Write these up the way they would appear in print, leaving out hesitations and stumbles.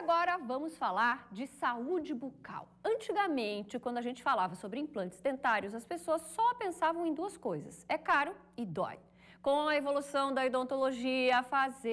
agora vamos falar de saúde bucal. Antigamente, quando a gente falava sobre implantes dentários, as pessoas só pensavam em duas coisas: é caro e dói. Com a evolução da odontologia,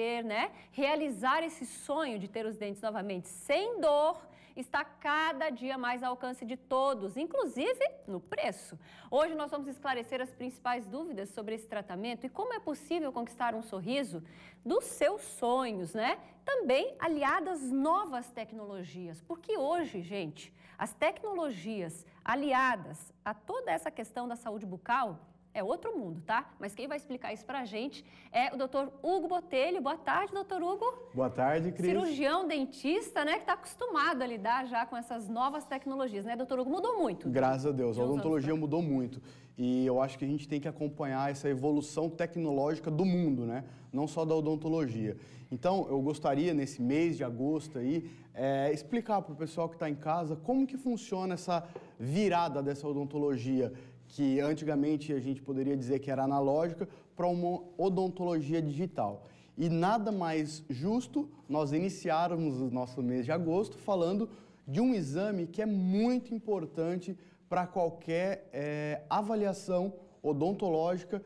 realizar esse sonho de ter os dentes novamente sem dor está cada dia mais ao alcance de todos, inclusive no preço. Hoje nós vamos esclarecer as principais dúvidas sobre esse tratamento e como é possível conquistar um sorriso dos seus sonhos, Também aliadas novas tecnologias, porque hoje, gente, as tecnologias aliadas a toda essa questão da saúde bucal é outro mundo, tá? Mas quem vai explicar isso pra gente é o Dr. Hugo Botelho. Boa tarde, Dr. Hugo. Boa tarde, Cris. Cirurgião dentista, que está acostumado a lidar já com essas novas tecnologias, Dr. Hugo? Mudou muito. Graças a Deus, a odontologia mudou muito. E eu acho que a gente tem que acompanhar essa evolução tecnológica do mundo, Não só da odontologia. Então, eu gostaria, nesse mês de agosto aí, explicar para o pessoal que está em casa como que funciona essa virada dessa odontologia que antigamente a gente poderia dizer que era analógica, para uma odontologia digital. E nada mais justo nós iniciarmos o nosso mês de agosto falando de um exame que é muito importante para qualquer avaliação odontológica.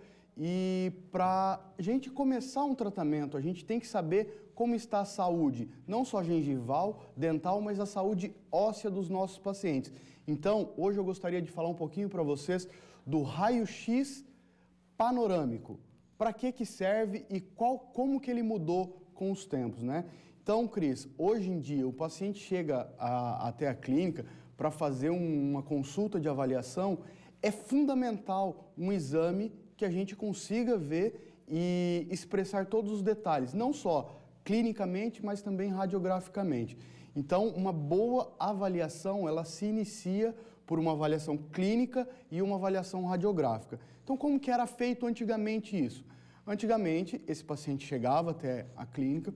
E para a gente começar um tratamento, a gente tem que saber como está a saúde, não só gengival, dental, mas a saúde óssea dos nossos pacientes. Então, hoje eu gostaria de falar um pouquinho para vocês do raio-x panorâmico. Para que serve e como que ele mudou com os tempos, Então, Cris, hoje em dia o paciente chega até a clínica para fazer uma consulta de avaliação, é fundamental um exame que a gente consiga ver e expressar todos os detalhes, não só clinicamente, mas também radiograficamente. Então, uma boa avaliação, ela se inicia por uma avaliação clínica e uma avaliação radiográfica. Então, como que era feito antigamente isso? Antigamente, esse paciente chegava até a clínica,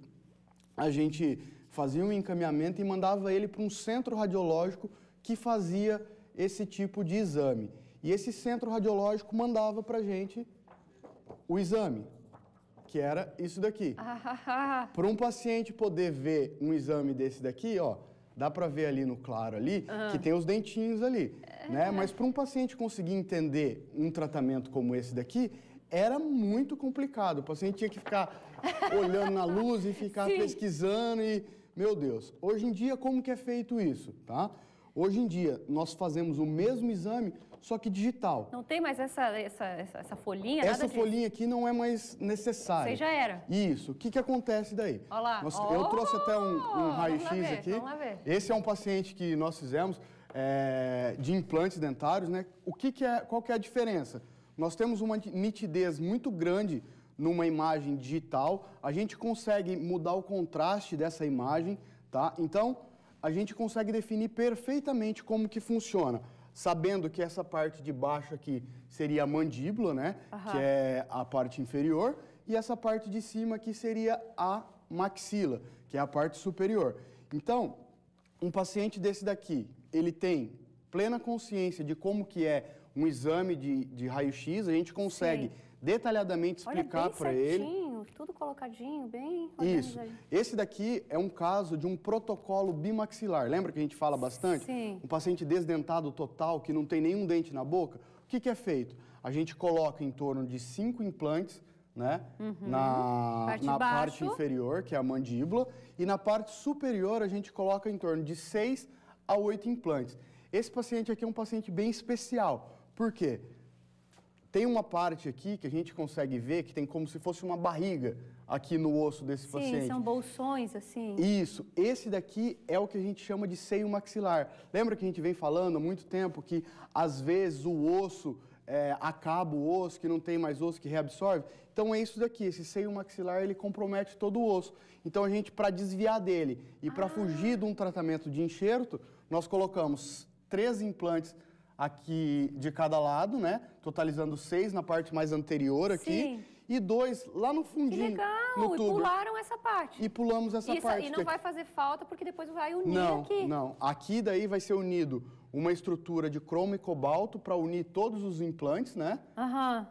a gente fazia um encaminhamento e mandava ele para um centro radiológico que fazia esse tipo de exame. E esse centro radiológico mandava para a gente o exame, que era isso daqui. Para um paciente poder ver um exame desse daqui, dá para ver ali no claro ali, que tem os dentinhos ali, Mas para um paciente conseguir entender um tratamento como esse daqui, era muito complicado. O paciente tinha que ficar olhando na luz e ficar pesquisando e, meu Deus. Hoje em dia, como que é feito isso, tá? Hoje em dia, nós fazemos o mesmo exame, só que digital. Não tem mais essa folhinha, nada disso? Essa folhinha aqui não é mais necessária. Você já era. Isso. O que acontece daí? Olha lá. Eu trouxe até um raio-x aqui. Vamos lá ver. Esse é um paciente que nós fizemos de implantes dentários, Qual que é a diferença? Nós temos uma nitidez muito grande numa imagem digital. A gente consegue mudar o contraste dessa imagem, tá? Então, a gente consegue definir perfeitamente como que funciona, sabendo que essa parte de baixo aqui seria a mandíbula, Que é a parte inferior, e essa parte de cima aqui seria a maxila, que é a parte superior. Então, um paciente desse daqui, ele tem plena consciência de como que é um exame de raio-x, a gente consegue detalhadamente explicar para ele. Tudo colocadinho, bem Isso. Esse daqui é um caso de um protocolo bimaxilar. Lembra que a gente fala bastante? Sim. Um paciente desdentado total, que não tem nenhum dente na boca. O que é feito? A gente coloca em torno de 5 implantes, na parte inferior, que é a mandíbula, e na parte superior a gente coloca em torno de 6 a 8 implantes. Esse paciente aqui é um paciente bem especial. Por quê? Tem uma parte aqui que a gente consegue ver que tem como se fosse uma barriga aqui no osso desse paciente. Sim, são bolsões assim. Isso. Esse daqui é o que a gente chama de seio maxilar. Lembra que a gente vem falando há muito tempo que às vezes o osso acaba o osso, que não tem mais osso que reabsorve? Então é isso daqui, esse seio maxilar, ele compromete todo o osso. Então a gente, para desviar dele e para fugir de um tratamento de enxerto, nós colocamos 3 implantes aqui de cada lado, Totalizando 6 na parte mais anterior aqui. Sim. E 2 lá no fundinho. Que legal! No tubo. E pularam essa parte. E pulamos essa parte. E não vai fazer falta porque depois vai unir aqui. Não. Aqui daí vai ser unido uma estrutura de cromo e cobalto para unir todos os implantes,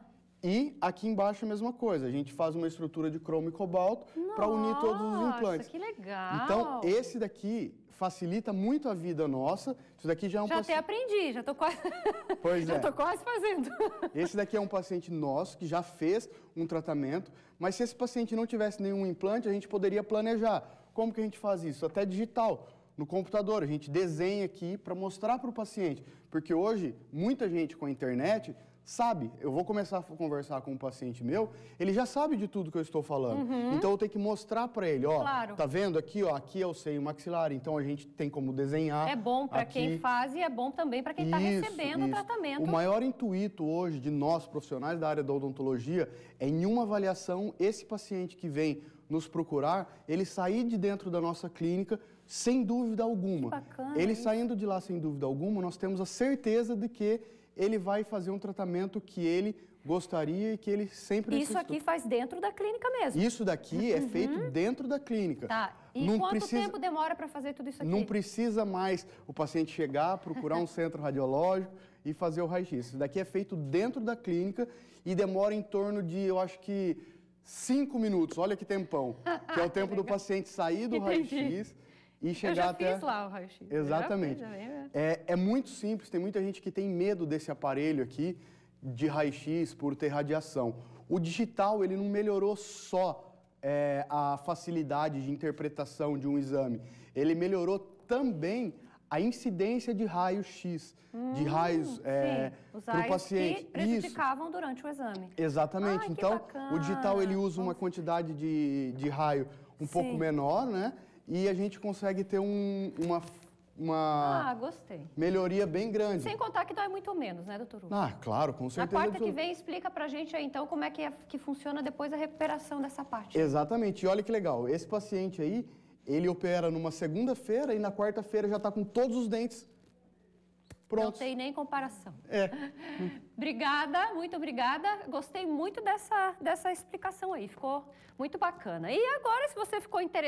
E aqui embaixo a mesma coisa, a gente faz uma estrutura de cromo e cobalto para unir todos os implantes. Nossa, que legal! Então, esse daqui facilita muito a vida nossa. Isso daqui já é um Já até aprendi, já estou quase... Pois já estou quase fazendo. Esse daqui é um paciente nosso que já fez um tratamento, mas se esse paciente não tivesse nenhum implante, a gente poderia planejar. Como que a gente faz isso? Até digital. No computador, a gente desenha aqui para mostrar para o paciente. Porque hoje, muita gente com a internet sabe, eu vou começar a conversar com um paciente meu, ele já sabe de tudo que eu estou falando. Então, eu tenho que mostrar para ele, ó, Claro. tá vendo aqui, ó, aqui é o seio maxilar, então a gente tem como desenhar. É bom para aqui. quem faz e é bom também para quem está recebendo o tratamento. O maior intuito hoje de nós, profissionais da área da odontologia, é em uma avaliação, esse paciente que vem nos procurar, ele sair de dentro da nossa clínica sem dúvida alguma. Que bacana Ele isso. saindo de lá sem dúvida alguma, nós temos a certeza de que ele vai fazer um tratamento que ele gostaria e que ele sempre Isso aqui faz dentro da clínica mesmo. Isso daqui é feito dentro da clínica. Tá. E Não quanto precisa... tempo demora para fazer tudo isso aqui? Não precisa mais o paciente chegar, procurar um centro radiológico e fazer o raio-x. Isso daqui é feito dentro da clínica e demora em torno de, eu acho que, 5 minutos. Olha que tempão. Que é o tempo do paciente sair do raio-x e chegar até... Eu já fiz lá o raio-x. Exatamente. É muito simples, tem muita gente que tem medo desse aparelho aqui de raio-x por ter radiação. O digital, ele não melhorou só a facilidade de interpretação de um exame, ele melhorou também a incidência de raio-x, de raios para o paciente. Que prejudicavam durante o exame. Exatamente. Ai, então, o digital ele usa uma quantidade de raio um pouco menor, né? E a gente consegue ter uma gostei. melhoria bem grande. Sem contar que dói muito menos, né, doutor Hugo? Ah, claro, com Na certeza. quarta que vem, explica pra gente aí, então, como é que funciona depois a recuperação dessa parte. Exatamente. E olha que legal, esse paciente aí, ele opera numa segunda-feira e na quarta-feira já está com todos os dentes prontos. Não tem nem comparação. Obrigada, muito obrigada. Gostei muito dessa explicação aí, ficou muito bacana. E agora, se você ficou interessado,